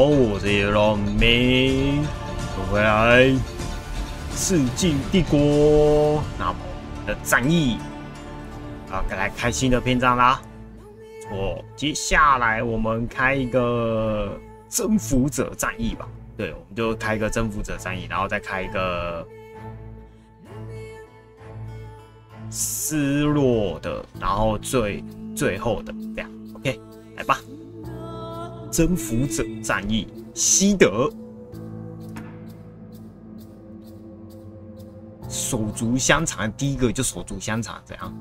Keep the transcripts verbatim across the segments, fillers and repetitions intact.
我是龙明，回来世纪帝国。那么我们的战役啊，来开新的篇章啦。错，接下来我们开一个征服者战役吧。对，我们就开一个征服者战役，然后再开一个失落的，然后最最后的这样。OK， 来吧。征服者战役，西德。手足相残，第一个就手足相残，这样。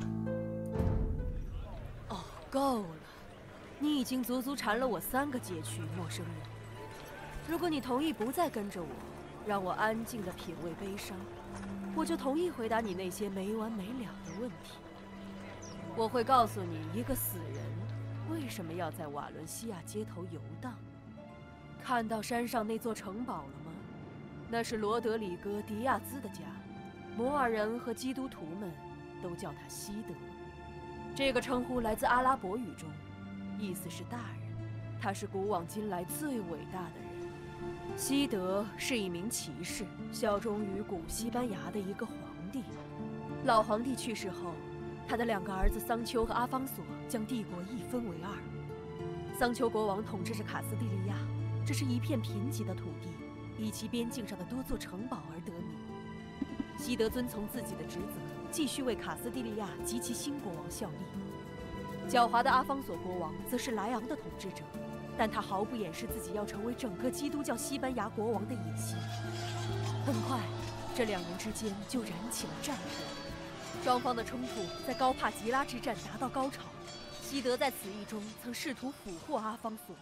哦，够了！你已经足足缠了我三个街区，陌生人。如果你同意不再跟着我，让我安静地品味悲伤，我就同意回答你那些没完没了的问题。我会告诉你，一个死人为什么要在瓦伦西亚街头游荡。看到山上那座城堡了吗？那是罗德里戈·迪亚兹的家。摩尔人和基督徒们都叫他西德。这个称呼来自阿拉伯语中，意思是大人。他是古往今来最伟大的人。西德是一名骑士，效忠于古西班牙的一个皇帝。老皇帝去世后，他的两个儿子桑丘和阿方索将帝国一分为二。桑丘国王统治着卡斯蒂利亚，这是一片贫瘠的土地，以其边境上的多座城堡而得名。西德遵从自己的职责，继续为卡斯蒂利亚及其新国王效力。狡猾的阿方索国王则是莱昂的统治者，但他毫不掩饰自己要成为整个基督教西班牙国王的野心。很快，这两人之间就燃起了战火。双方的冲突在高帕吉拉之战达到高潮。西德在此役中曾试图俘获阿方索。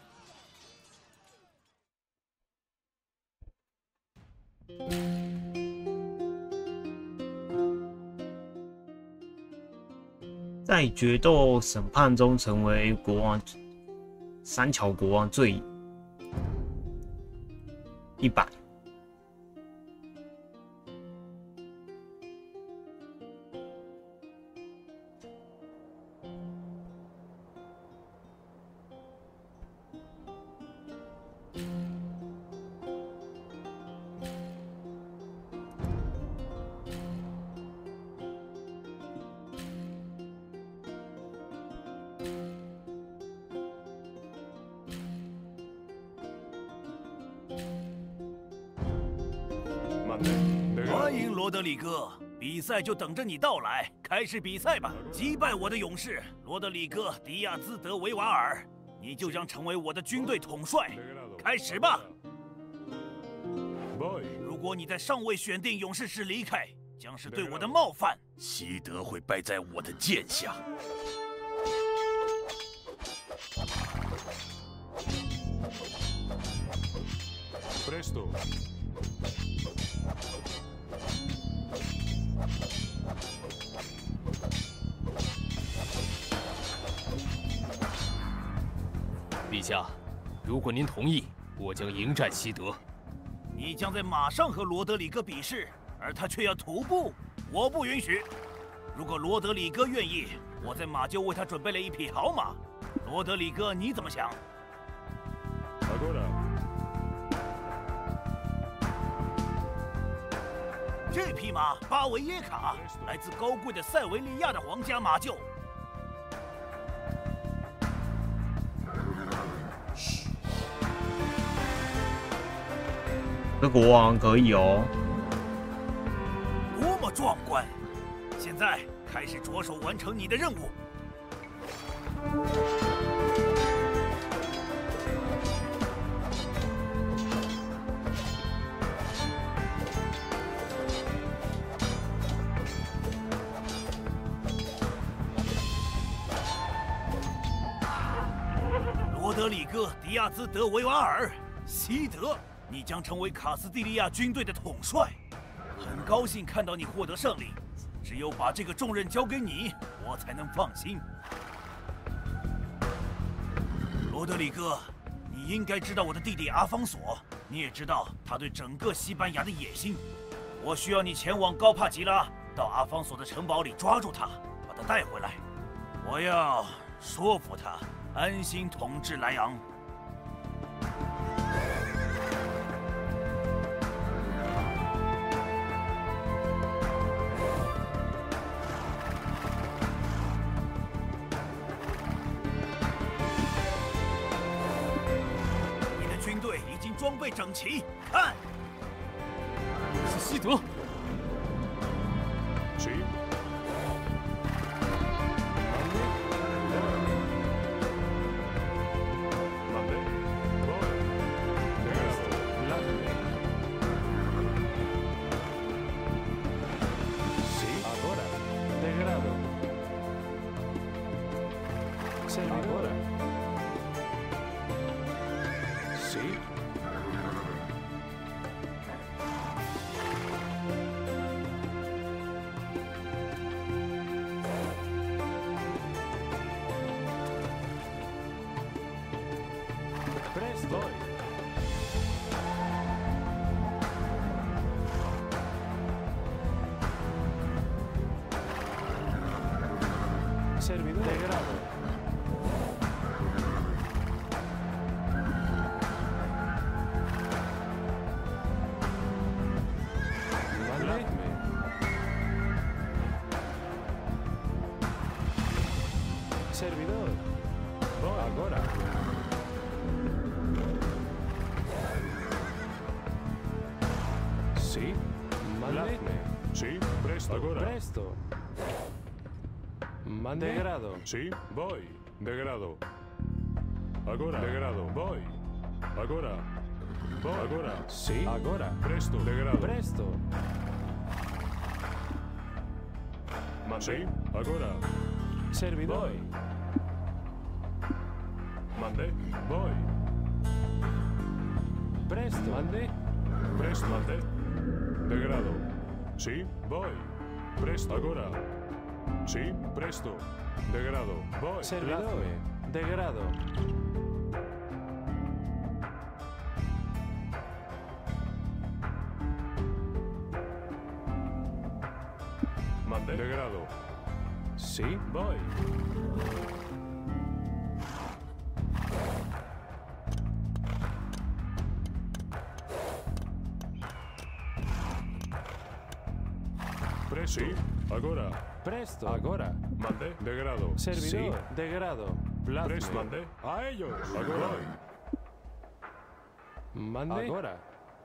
在决斗审判中成为国王，三桥国王罪一百。 欢迎罗德里戈，比赛就等着你到来。开始比赛吧！击败我的勇士罗德里戈·迪亚兹德维瓦尔，你就将成为我的军队统帅。开始吧！如果你在尚未选定勇士时离开，将是对我的冒犯。西德会败在我的剑下。 Presto。 陛下，如果您同意，我将迎战西德。 你将在马上和罗德里戈比试，而他却要徒步，我不允许。如果罗德里戈愿意，我在马厩为他准备了一匹好马。罗德里戈，你怎么想？这匹马巴维耶卡来自高贵的塞维利亚的皇家马厩。 这国王可以哦。 多么壮观！现在开始着手完成你的任务。罗德里戈·迪亚兹德维瓦尔，西德。你将成为卡斯蒂利亚军队的统帅，很高兴看到你获得胜利。只有把这个重任交给你，我才能放心。罗德里戈，你应该知道我的弟弟阿方索，你也知道他对整个西班牙的野心。我需要你前往高帕吉拉，到阿方索的城堡里抓住他，把他带回来。我要说服他安心统治莱昂。 已经装备整齐，看。 西德， Sí. Mande. Voy. Degrado. Lande. Sí. Ahora. Degrado. Servidor. Sí. Presto. Servidor. Degrado. Mandadme. Servidor. Voy. Agora. Sí. Mandadme. Sí. Presto. Agora. Presto. Mande. Degrado. Sí. Voy. Degrado. Agora. Degrado. Voy. Agora. Voy. Agora. Sí. Agora. Presto. Degrado. Presto. Mande. Sí. Agora. Servidor. Voy. Mande. Voy. Presto. Mande. Presto. Mande. Degrado. Sí. Voy. Presto. Agora. Sí. Presto. Degrado. Voy. Servidor. Degrado. Mande. Degrado. Sí. Voy. Presto. Sí. Agora. Presto. Agora. Mande. Degrado. Servidor. Sí. Degrado. Presto. Mande. A ellos. Agora. Mande. Agora.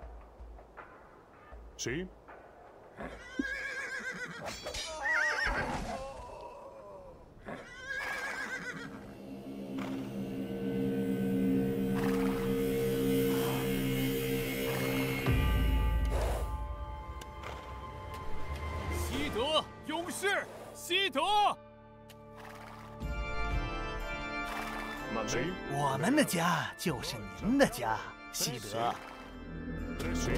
Sí. 西德勇士，西德。 Sí. 我们的家就是您的家，西德。 Sí.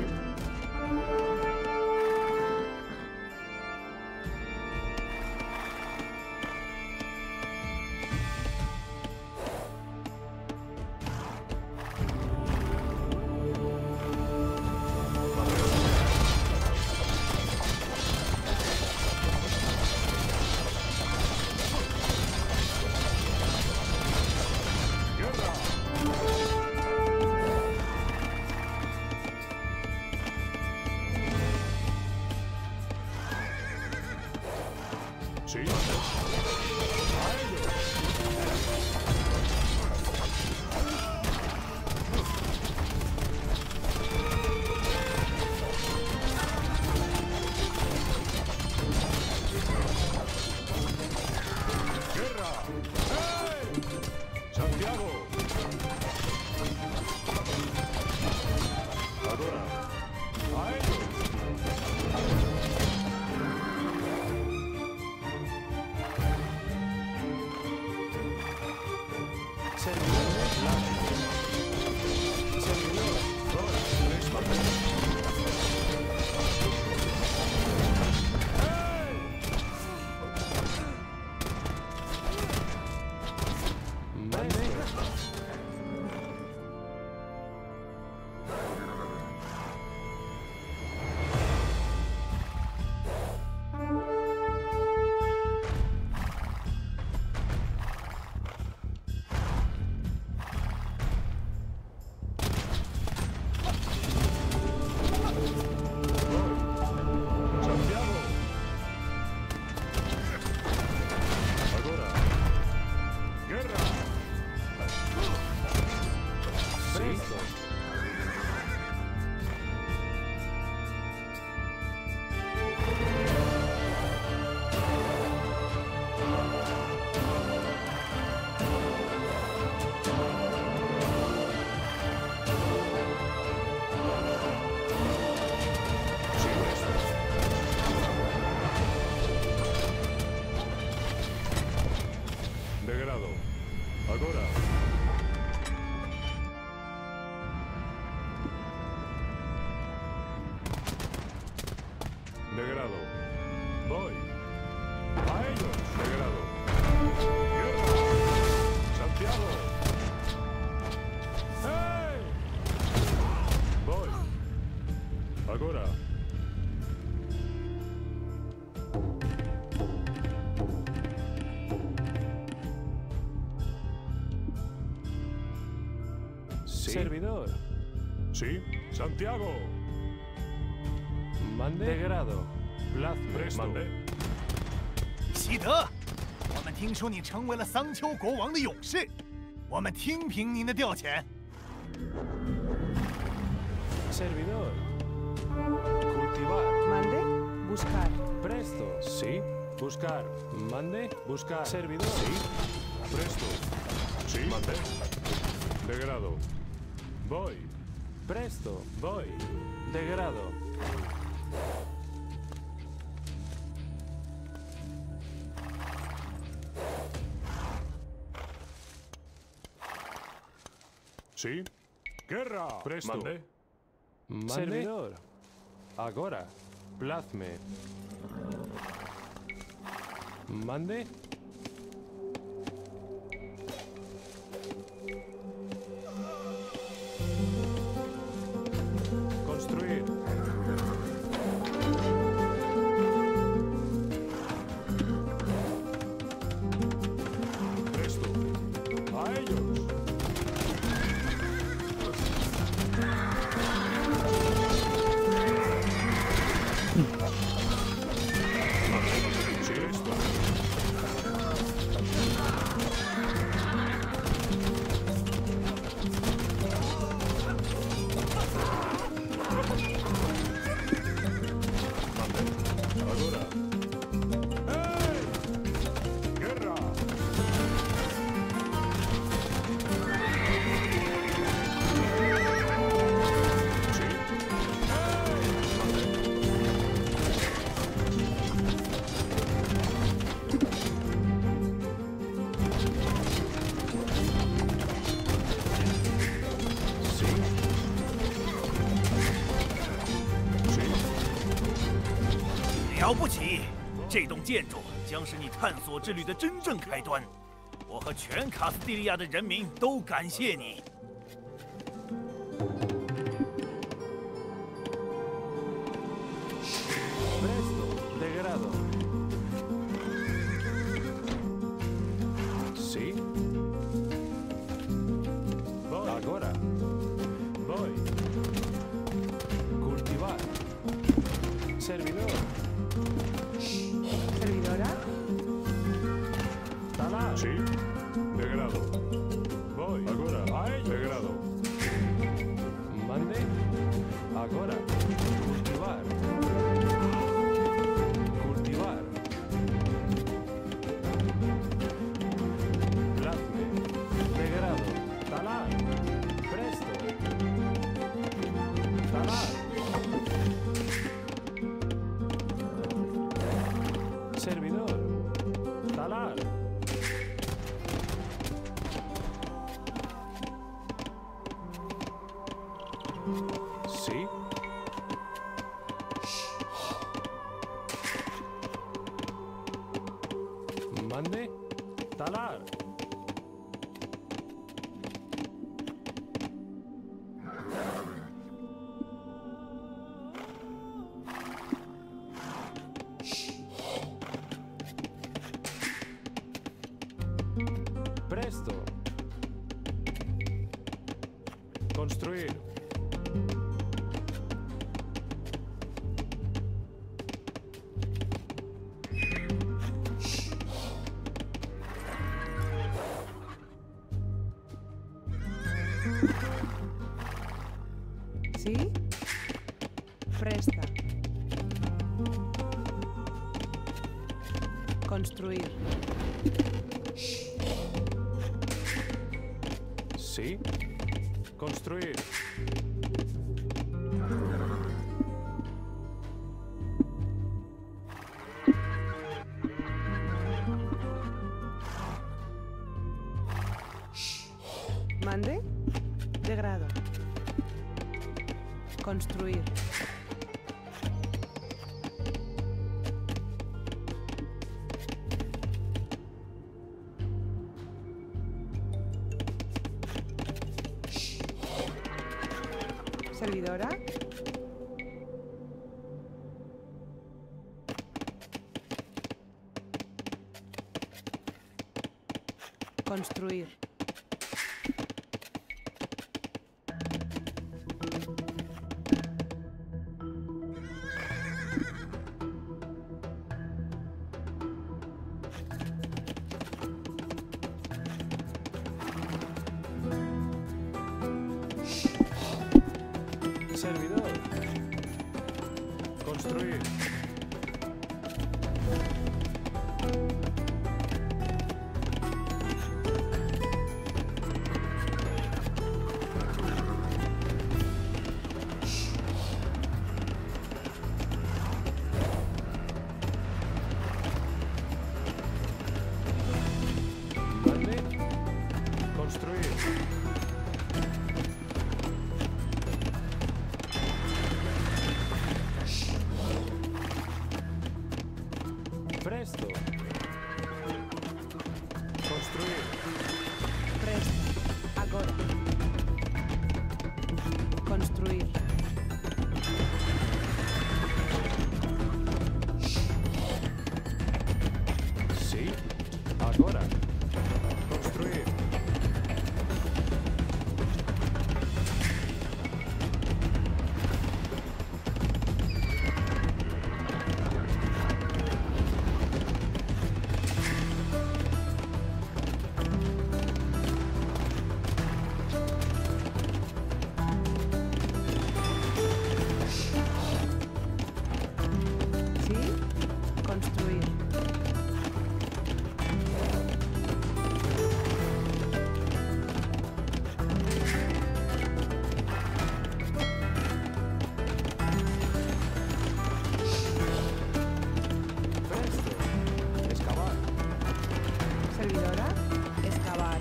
Sí. Servidor. Sí. Santiago. Mande. Degrado. Plazme. Presto. Mande. 希德，我们听说你成为了桑丘国王的勇士，我们听凭您的调遣。 Servidor. Cultivar. Mande. Buscar. Presto. Sí. Buscar. Mande. Buscar. Servidor. Sí. Presto. Sí. Mande. Degrado. Voy. Presto. Voy. Degrado. Sí. Guerra. Presto. Mande. Mande. Servidor. Agora. Plazme. Mande. Construir. Presto. A ellos. Sí, esto. Ahora. ¡Ey! ¡Guerra! Sí. Sí. Sí. 了不起！这栋建筑将是你探索之旅的真正开端。我和全卡斯蒂利亚的人民都感谢你。 Presto. Degrado. Sí. Voy. Agora. Voy. Cultivar. Servidor. Servidora. Talar. Sí. Degrado. Voy. Ahora. A ellos. Degrado. Mande. Agora. Cultivar. Cultivar. Plazme. Degrado. Talar. Presto. Talar. Servidor. Talar. Sí. Mande. Talar. Presto. Construir. ¿Sí? Presta. Construir. Sí. Construir. Mande. Degrado. Construir. Servidora. Construir. Servidor. Construir. Mande. Construir. Presto. Construir. Presto. Agora. Construir. Sí. Agora. Construir. Sí. Construir. Presto. Excavar. Servidora. Excavar.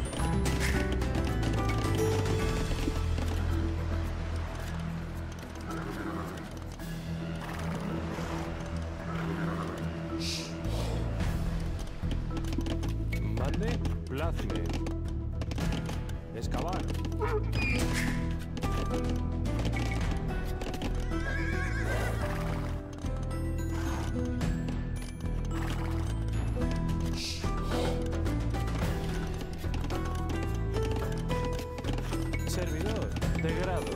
Mande. Plazme. Excavar. Servidor. Degrado.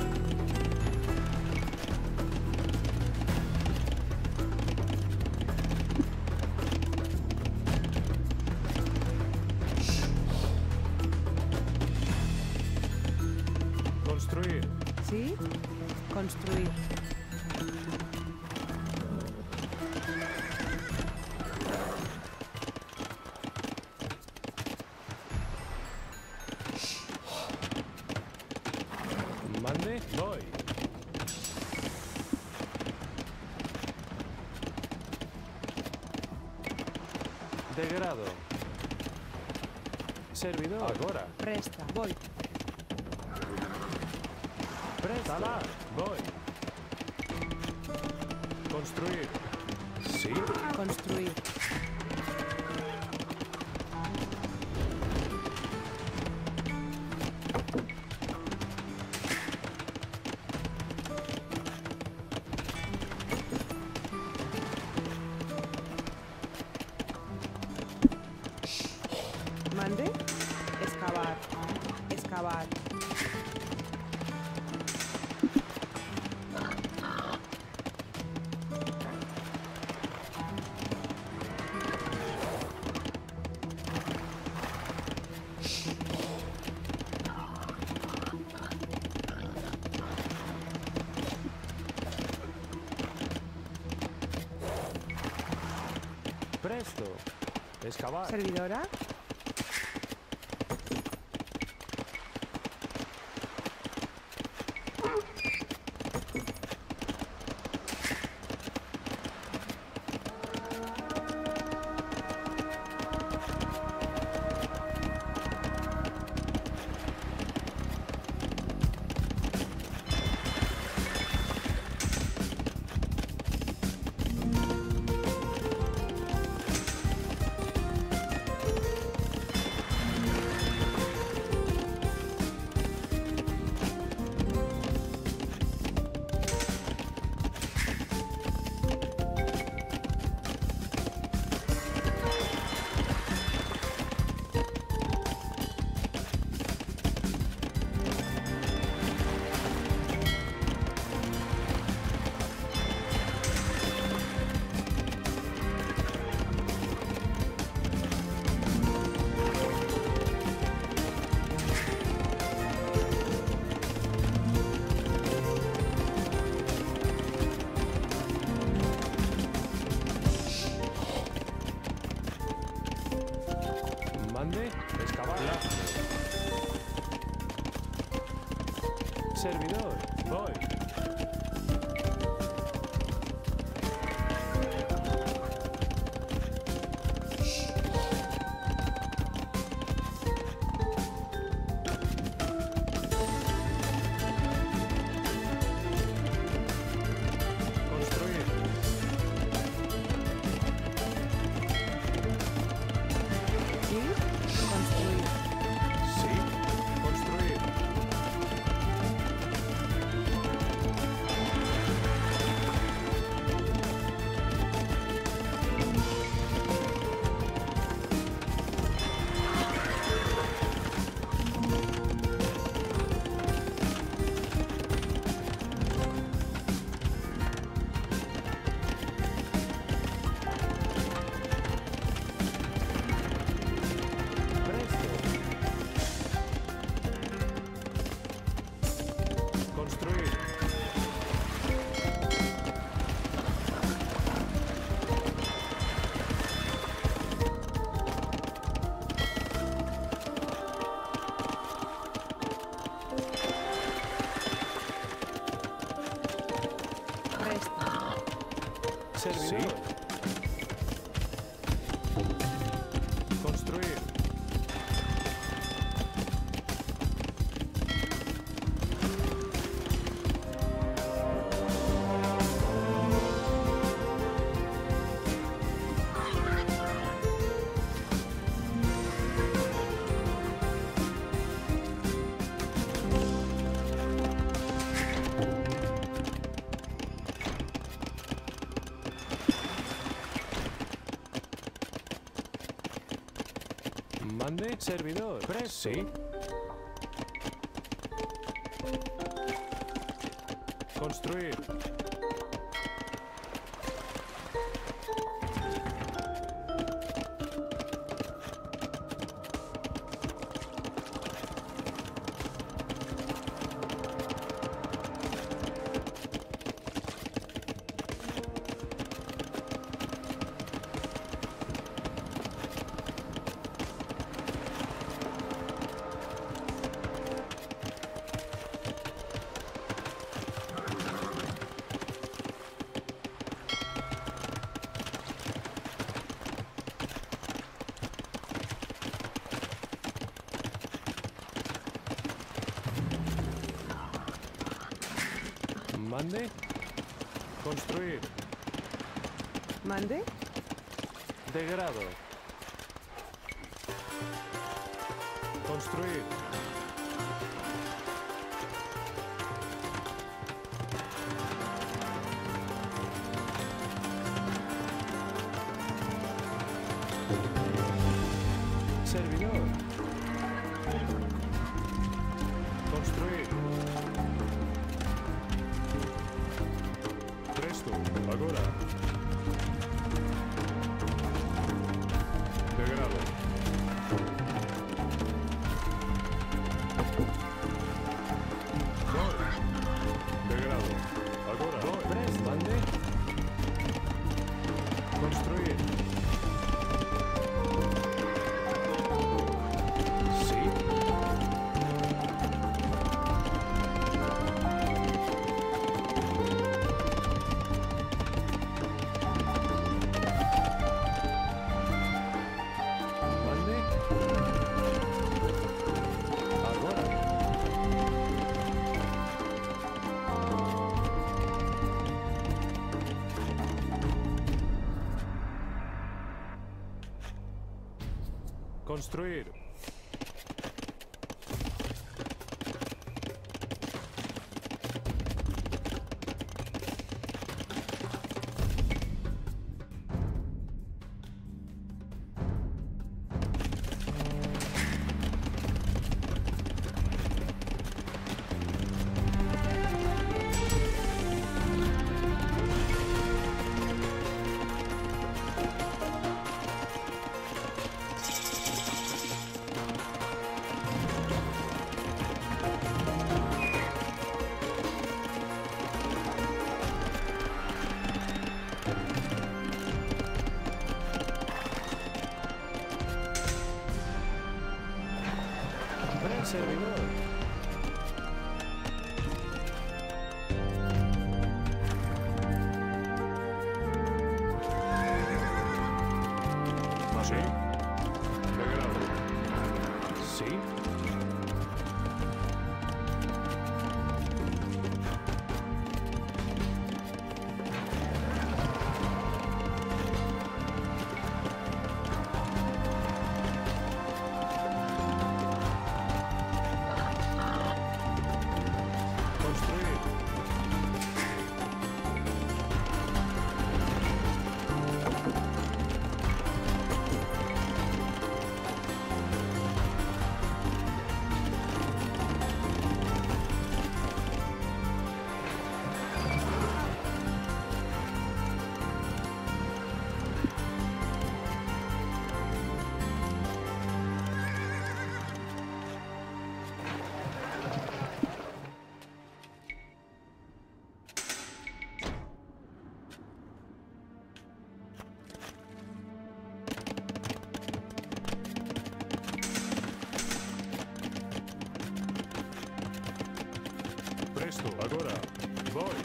Construir. Sí. Construir. Mande. Voy. Degrado. Servidor. Agora. Presta. Voy. Préstala. Voy. Construir. Sí. Construir. Mande. Excavar. Excavar. Presto. Excavar. Servidora. Servidor, voy. Construir. Sí. Construir. Sí. Construir. Presto. Construir. Resta. Servidor. Construir. Mande, servidor. Presto. Sí. Construir. Mande. Construir. Mande. Degrado. Construir. Servidor. Construir. Presto. Agora. Degrado. Voy. Degrado. Agora. Voy. Presto. Mande. Construir. Sí. Mande. Agora. Construir. Sì. Degrado. Sì. Costruir. Presto, agora. Voi.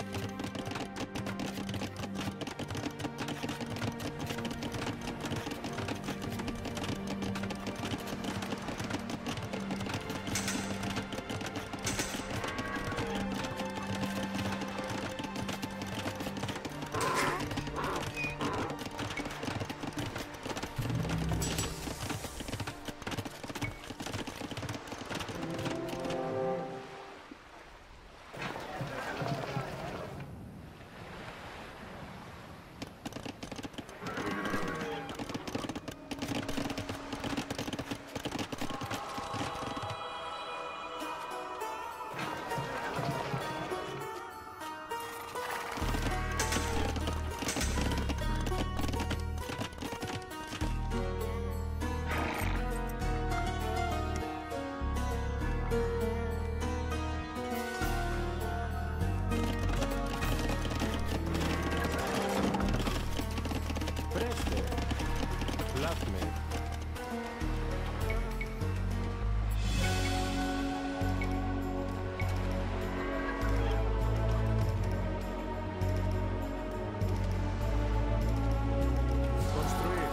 Presto. Latme. Construir.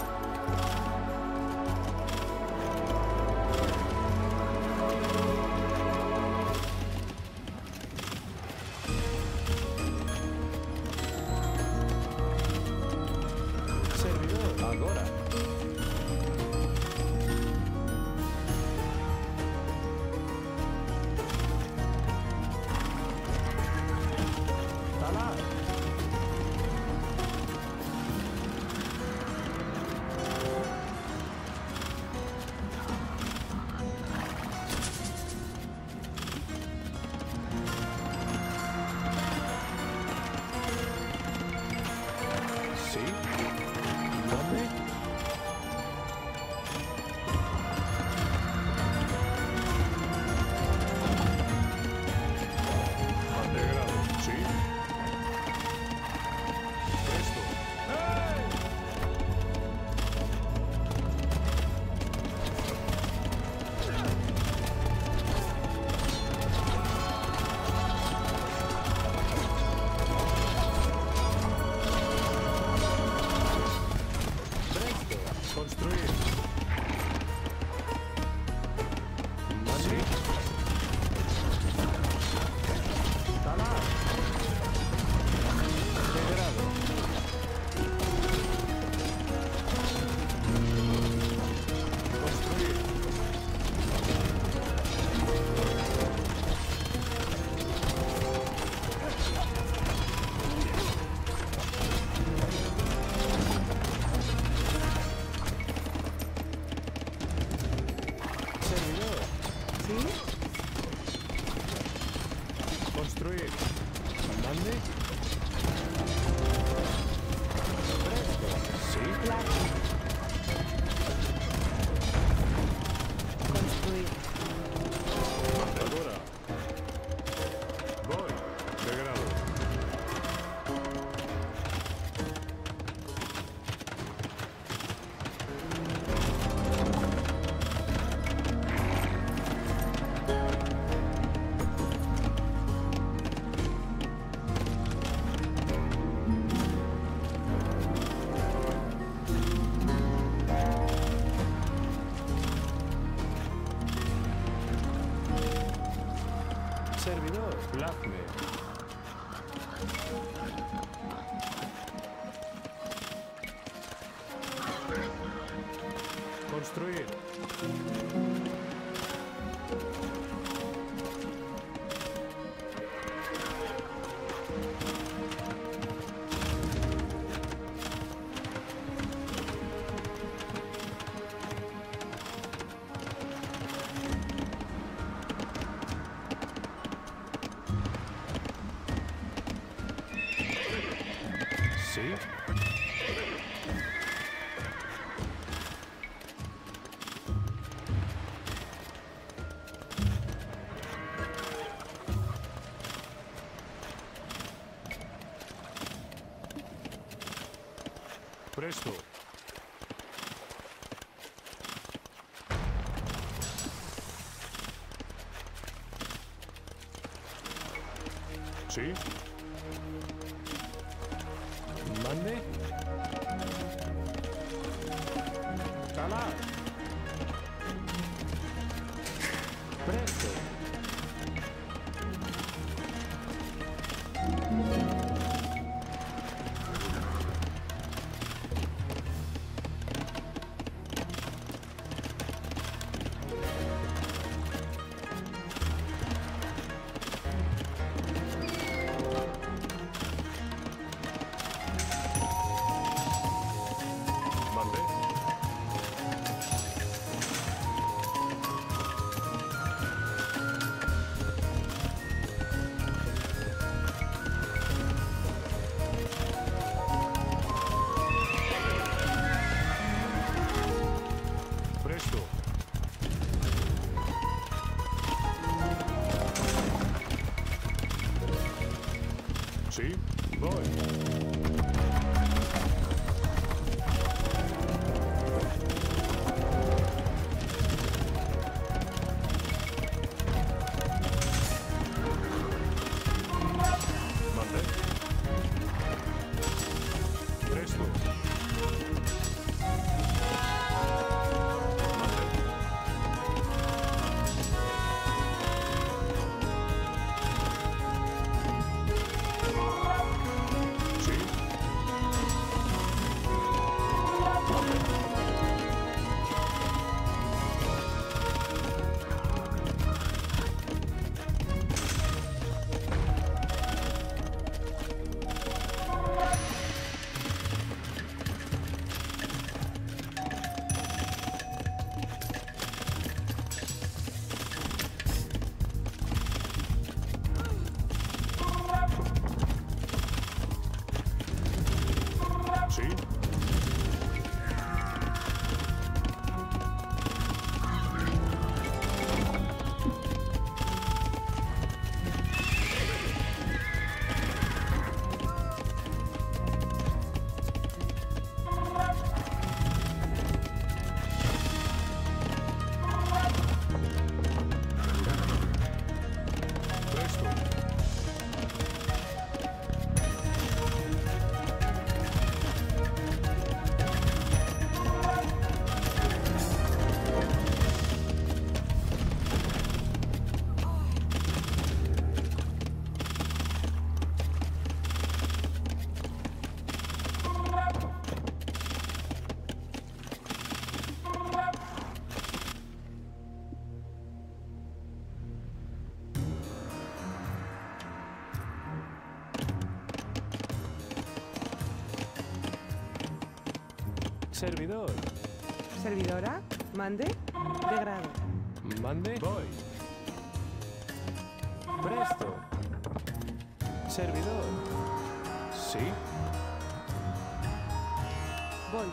Servidor. Agora. Talar. Sì. Dove? Degrado. Sì. Presto. Presto. Construir. Sì. Talar. Degrado. Construir. Servidor. ¿Sí? Construir. Mande. Presto. Sí. Construir. Agora. Voi. Degrado. Sí. Presto. Sí. Mande. Talar. Presto. Mande. Presto. Sí, voy. Mande. Presto. Mande. Sí. Sí. Presto. Servidor. Servidora. Mande. Degrado. Mande. Voy. Presto. Servidor. Sí. Voy.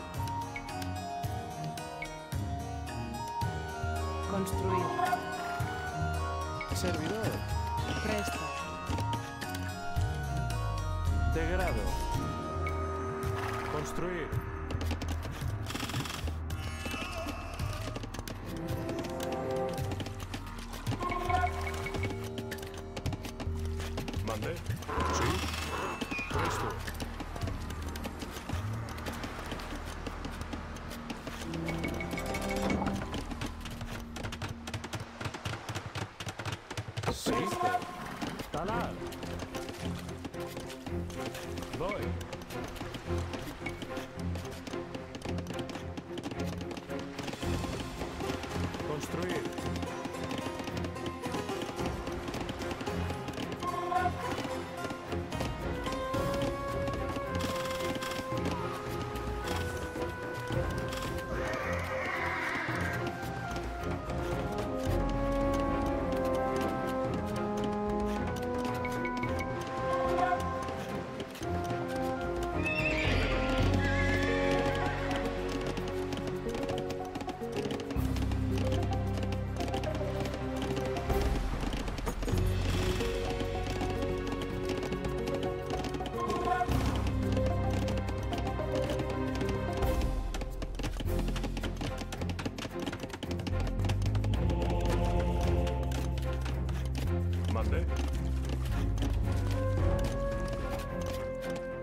Construir. Servidor. Presto. Degrado. Construir. Mande. Sí. Presto. Sí. Talar. Voy. Construir.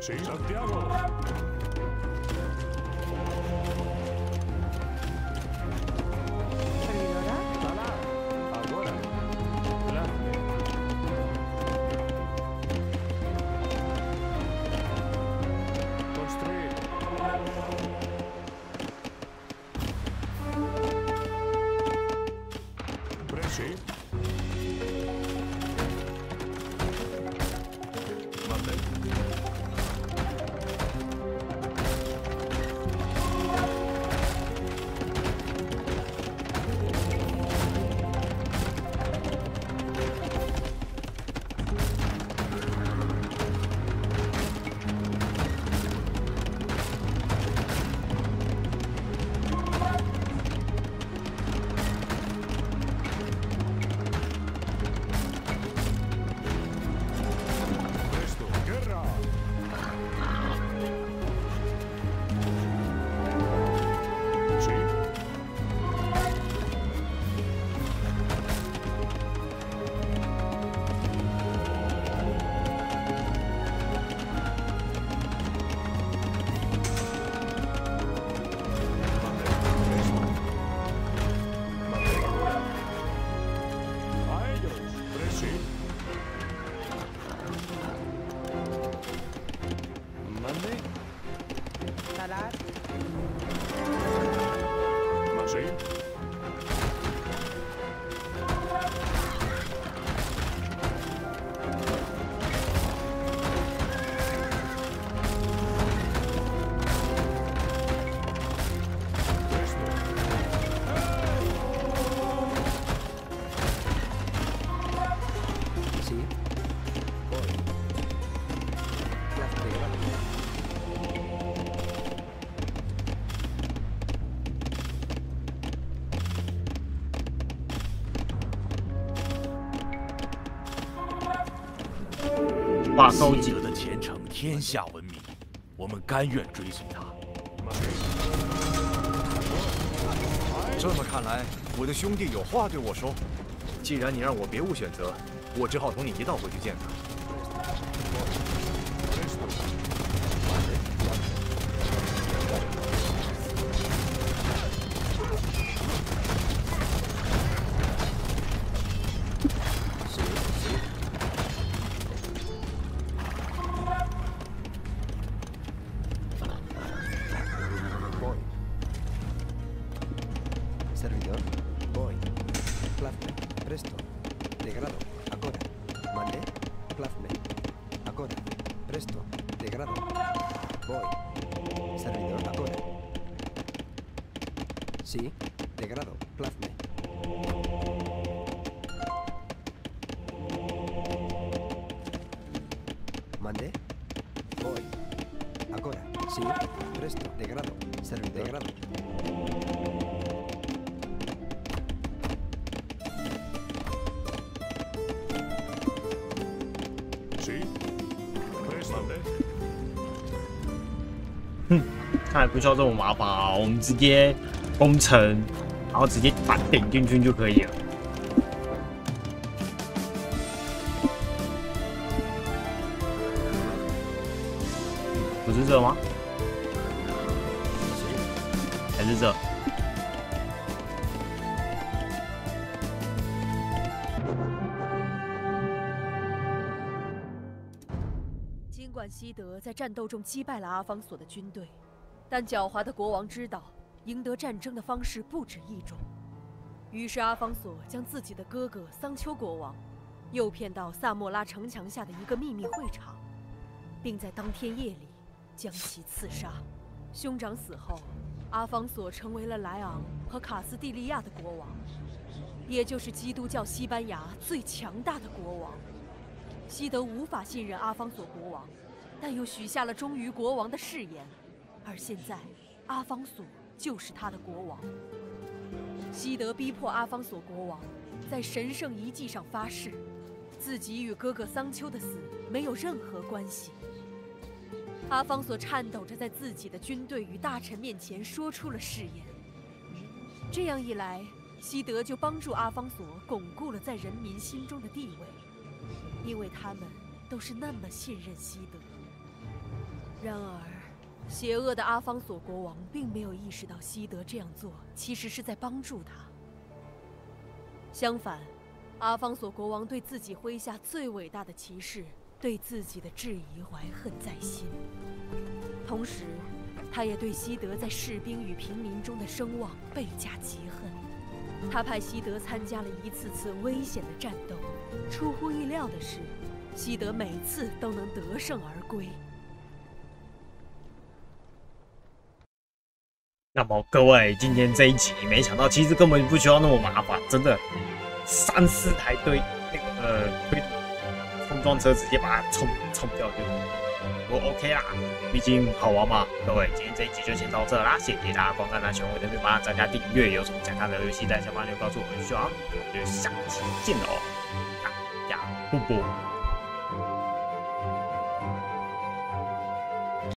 Sí, Santiago. Servidora. Talar. Agora. Plasme. Construir. Presi. Presto. Guerra. Sí. A ellos. Presi. Mande. Talar. Sí. Presto. Sí. Voy. Plasme de grado. 话收紧西德。的前程天下闻名，我们甘愿追随他。 这么看来，我的兄弟有话对我说。既然你让我别无选择，我只好同你一道回去见他。 Voy. Servidor. Voy. Plasme. Presto. Degrado. Agora. Mande. Plasme. Agora. Presto. Degrado. Voy. Servidor. Agora. Sí. Degrado. Plasme. Mande. Voy. Agora. Sí. Presto. Degrado. Servidor. Degrado. Sí. Presto. Mande. 看来不需要这么麻烦啊，我们直接攻城，然后直接把点进去就可以了。不是这吗？还是这？ 尽管西德在战斗中击败了阿方索的军队，但狡猾的国王知道赢得战争的方式不止一种。于是阿方索将自己的哥哥桑丘国王诱骗到萨莫拉城墙下的一个秘密会场，并在当天夜里将其刺杀。兄长死后，阿方索成为了莱昂和卡斯蒂利亚的国王，也就是基督教西班牙最强大的国王。西德无法信任阿方索国王，但又许下了忠于国王的誓言，而现在阿方索就是他的国王。西德逼迫阿方索国王在神圣遗迹上发誓，自己与哥哥桑丘的死没有任何关系。阿方索颤抖着在自己的军队与大臣面前说出了誓言。这样一来，西德就帮助阿方索巩固了在人民心中的地位，因为他们都是那么信任西德。 然而，邪恶的阿方索国王并没有意识到西德这样做其实是在帮助他。相反，阿方索国王对自己麾下最伟大的骑士对自己的质疑怀恨在心，同时，他也对西德在士兵与平民中的声望倍加嫉恨。他派西德参加了一次次危险的战斗，出乎意料的是，西德每次都能得胜而归。 那么各位，今天这一集，没想到其实根本不需要那么麻烦，真的，三四台堆那个呃推冲撞车直接把它冲冲掉就我 OK 啦，毕竟好玩嘛。各位，今天这一集就先到这啦，谢谢大家观看啦，喜欢我的别帮大家订阅，有什么想看的游戏在下方留言告诉我，希望我们就下期见喽，大家不不。